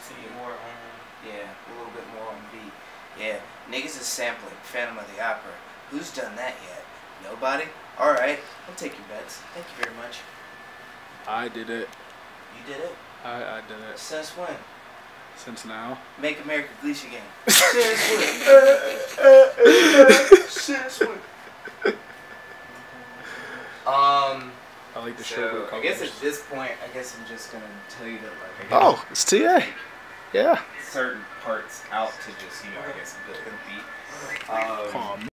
So you're more on. Yeah, a little bit more on beat. Yeah, niggas is sampling Phantom of the Opera. Who's done that yet? Nobody? Alright, I'll take your bets. Thank you very much. I did it. You did it? I did it. Since when? Since now. Make America Great again. Since when? Since when? I like the So sherbet I guess colors. at this point, I guess I'm just gonna tell you that like. Oh, it's TA. Yeah. Certain parts out to just I guess build a beat. Calm.